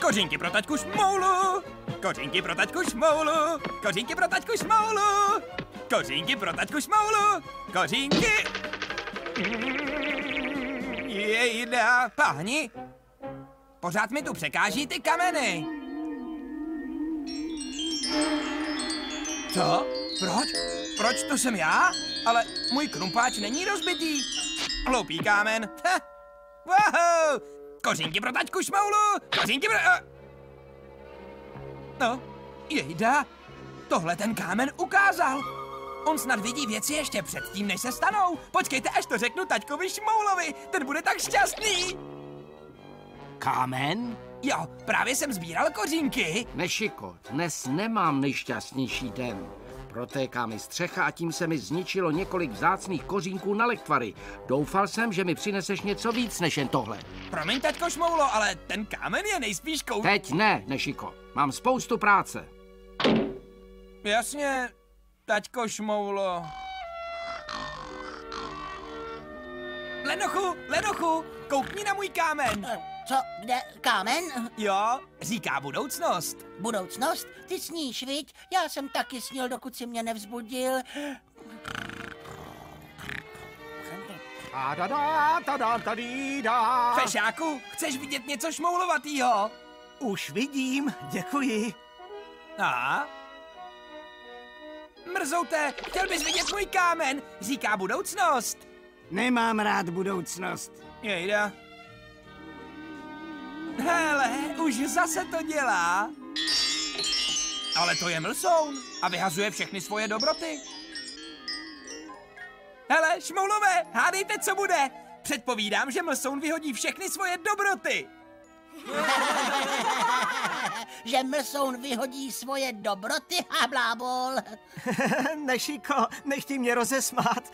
Kořínky pro taťku Šmoulu! Kořínky pro taťku Šmoulu! Kořínky pro taťku Šmoulu! Kořínky pro taťku Šmoulu! Kořínky! Jejda, páni! Pořád mi tu překáží ty kameny. Co? Proč? Proč to jsem já? Ale můj krumpáč není rozbitý. Hloupý kámen. Ha. Wow! Kořínky pro taťku Šmoulu! Kořínky pro... No, jejda. Tohle ten kámen ukázal. On snad vidí věci ještě předtím, než se stanou. Počkejte, až to řeknu taťkovi Šmoulovi. Ten bude tak šťastný. Kámen? Jo, právě jsem sbíral kořínky. Nešiko, dnes nemám nejšťastnější den. Protéká mi střecha a tím se mi zničilo několik vzácných kořínků na lektvary. Doufal jsem, že mi přineseš něco víc než jen tohle. Promiň, taťko Šmoulo, ale ten kámen je nejspíš Teď ne, Nešiko. Mám spoustu práce. Jasně, taťko Šmoulo. Lenochu, koukni na můj kámen. Co, kde, kámen? Jo, říká budoucnost. Budoucnost? Ty sníš, viď? Já jsem taky snil, dokud si mě nevzbudil. Fešáku, chceš vidět něco šmoulovatýho? Už vidím, děkuji. A? Mrzoute, chtěl bys vidět můj kámen, říká budoucnost. Nemám rád budoucnost. Jejda. Hele, už zase to dělá. Ale to je mlsoun a vyhazuje všechny svoje dobroty. Hele, Šmoulové, hádejte, co bude. Předpovídám, že mlsoun vyhodí všechny svoje dobroty. Že mlsoun vyhodí svoje dobroty a blábol. Nešiko, nechti mě rozesmát.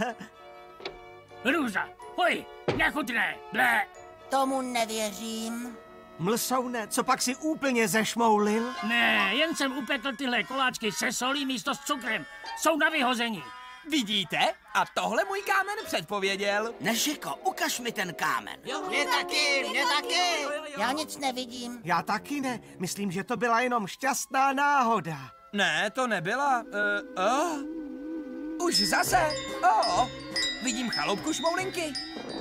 Růza, pojď, nechutné, blé. Tomu nevěřím. Mlsoune, co pak si úplně zešmoulil? Ne, jen jsem upekl tyhle koláčky se solí místo s cukrem. Jsou na vyhození. Vidíte? A tohle můj kámen předpověděl. Nešiko, ukaž mi ten kámen. Mě taky. Já nic nevidím. Já taky ne. Myslím, že to byla jenom šťastná náhoda. Ne, to nebyla. Už zase. Vidím chaloupku Šmoulinky.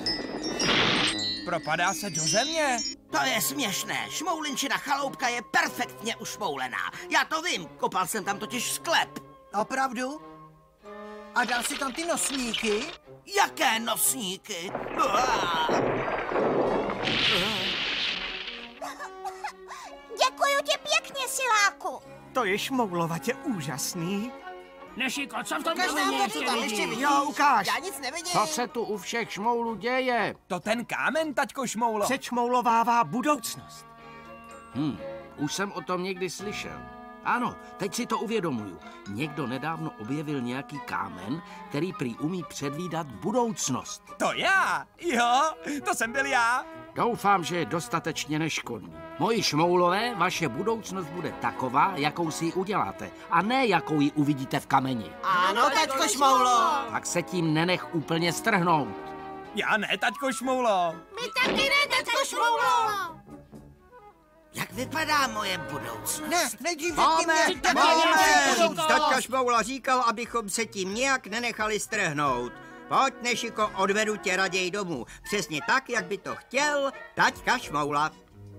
Propadá se do země. To je směšné. Šmoulinčina chaloupka je perfektně ušmoulená. Já to vím, kopal jsem tam totiž sklep. Opravdu? A dal si tam ty nosníky? Jaké nosníky? Děkuju ti pěkně, siláku. To je šmoulovatě úžasný. Nešiko, co v tom ještě vidíš? Jo, ukáž. Já nic nevidím. Co se tu u všech šmoulů děje? To ten kámen, taťko Šmoulo. Přečmoulovává budoucnost. Už jsem o tom někdy slyšel. Ano, teď si to uvědomuju. Někdo nedávno objevil nějaký kámen, který prý umí předvídat budoucnost. To já? Jo, to jsem byl já. Doufám, že je dostatečně neškodný. Moji šmoulové, vaše budoucnost bude taková, jakou si ji uděláte, a ne jakou ji uvidíte v kameni. Ano, taťko Šmoulo. Tak se tím nenech úplně strhnout. Já ne, taťko Šmoulo. My taky ne, taťko Šmoulo. Jak vypadá moje budoucnost? Ne, nejdřív řekni mě. Moment! Taťka Šmoula říkal, abychom se tím nějak nenechali strhnout. Pojď, Nešiko, odvedu tě raději domů. Přesně tak, jak by to chtěl taťka Šmoula.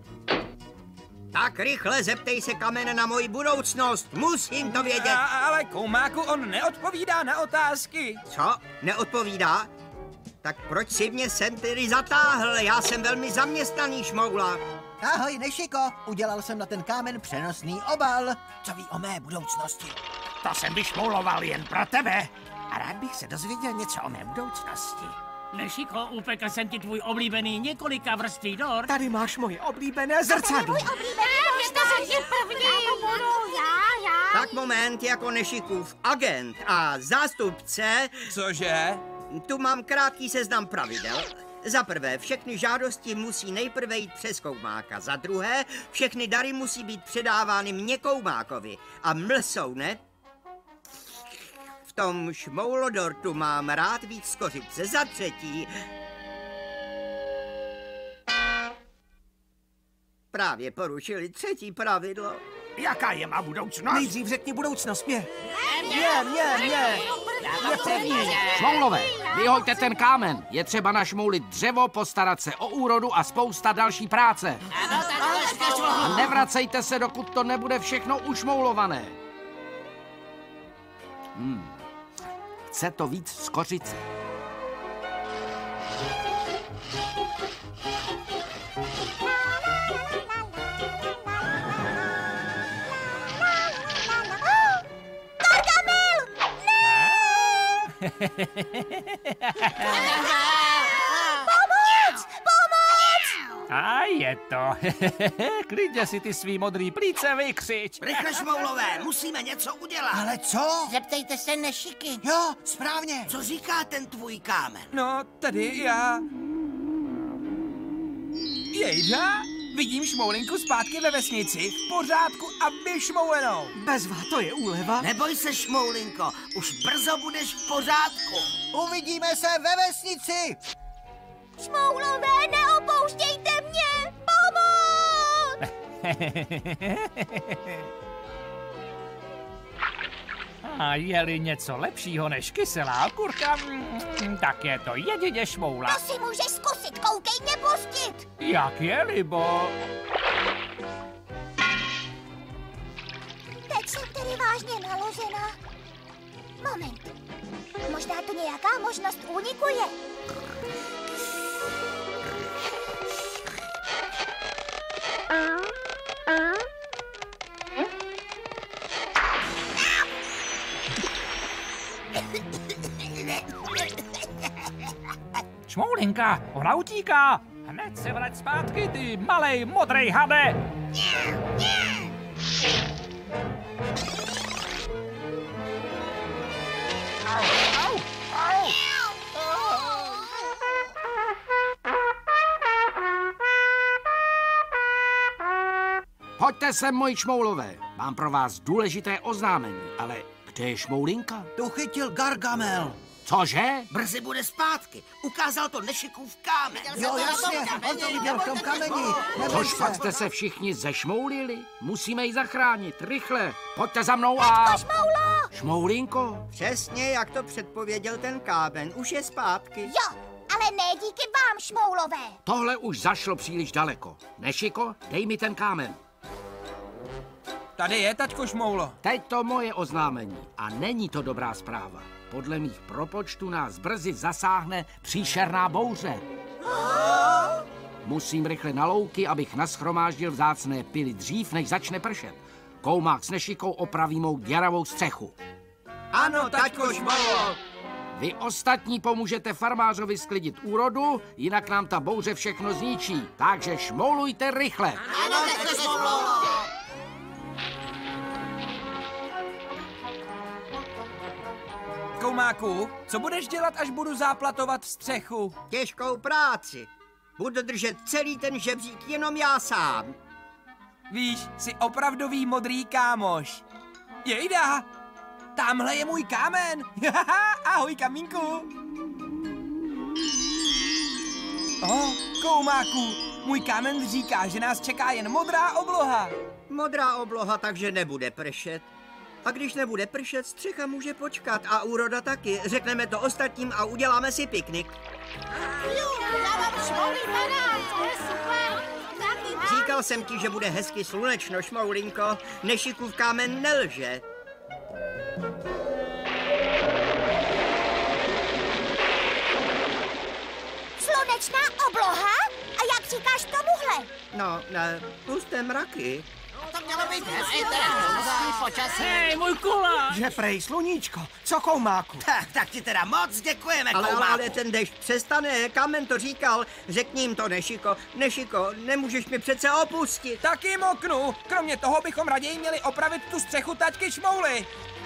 Tak rychle zeptej se kamene na moji budoucnost. Musím to vědět. Ale koumáku, on neodpovídá na otázky. Co? Neodpovídá? Tak proč si mě sem tedy zatáhl? Já jsem velmi zaměstnaný, Šmoula. Ahoj, Nešiko, udělal jsem na ten kámen přenosný obal. Co ví o mé budoucnosti? To jsem vyšmouloval jen pro tebe. A rád bych se dozvěděl něco o mé budoucnosti. Nešiko, upekl jsem ti tvůj oblíbený několika vrství dort. Tady máš moje oblíbené zrcadlo. Tak moment, jako Nešikův agent a zástupce. Cože? Tu mám krátký seznam pravidel. Za prvé, všechny žádosti musí nejprve jít přes koumáka. Za druhé, všechny dary musí být předávány mně koumákovi. A mlsoune, v tom šmoulodortu mám rád víc skořice. Za třetí, právě porušili 3. pravidlo. Jaká je má budoucnost? Nejdřív řekni budoucnost mě. Mě první. Šmoulové, vyhoďte ten kámen. Je třeba našmoulit dřevo, postarat se o úrodu a spousta další práce. A nevracejte se, dokud to nebude všechno ušmoulované. Chce to víc z kořice. Pomoc! A je to. Klidně si ty svý modrý plíce vykřič. Rychle, šmoulové, musíme něco udělat. Ale co? Zeptejte se Nešiky. Jo, správně. Co říká ten tvůj kámen? No, tady já... Jejda, vidím šmoulinku zpátky ve vesnici, v pořádku a vyšmoulenou. Bezva, to je úleva. Neboj se, šmoulinko, už brzo budeš v pořádku. Uvidíme se ve vesnici. Šmoulové, neopouštějte mě! Pomoc! A je-li něco lepšího než kyselá okurka, tak je to jedině šmoula. To si můžeš zkusit, koukej mě pustit! Jak je, libo? Teď jsem tedy vážně naložená. Moment. Možná tu nějaká možnost úniku je. Šmoulinka, ona utíká. Hned se vrať zpátky, ty malej modrej hade. Pojďte sem, moji šmoulové. Mám pro vás důležité oznámení, ale kde je šmoulinka? Tu chytil Gargamel. Cože? Brzy bude zpátky. Ukázal to Nešikův kámen. Jo, jasně, on to viděl v tom kameni. Což pak jste se všichni zešmoulili? Musíme ji zachránit, rychle. Pojďte za mnou a... Šmoulinko? Přesně jak to předpověděl ten kámen, už je zpátky. Jo, ale ne díky vám, šmoulové. Tohle už zašlo příliš daleko. Nešiko, dej mi ten kámen. Tady je, taťko Šmoulo. Teď to moje oznámení a není to dobrá zpráva. Podle mých propočtů nás brzy zasáhne příšerná bouře. Musím rychle na louky, abych nashromáždil vzácné pily dřív, než začne pršet. Koumák s Nešikou opraví mou děravou střechu. Ano, taťko Šmoulo. Vy ostatní pomůžete farmářovi sklidit úrodu, jinak nám ta bouře všechno zničí. Takže šmoulujte rychle. Ano, taťko Šmoulo. Koumáku, co budeš dělat, až budu záplatovat střechu? Těžkou práci. Budu držet celý ten žebřík jenom já sám. Víš, jsi opravdový modrý kámoš. Jejda, tamhle je můj kámen. Ahoj, kamínku. Koumáku, můj kámen říká, že nás čeká jen modrá obloha. Modrá obloha, takže nebude pršet. A když nebude pršet, střecha může počkat a úroda taky. Řekneme to ostatním a uděláme si piknik. Říkal jsem ti, že bude hezky slunečno, Šmoulinko. Nešikův kámen nelže. Slunečná obloha? A jak říkáš tomuhle? No, pusté mraky. To mělo být hezky. Hej, můj kula! Že prej sluníčko, co Koumáku? Tak ti teda moc děkujeme, Ale Koumáku. ten dešť přestane, kámen to říkal. Řekni jim to, Nešiko. Nešiko, nemůžeš mi přece opustit. Taky moknu. Kromě toho bychom raději měli opravit tu střechu taťky Šmouly.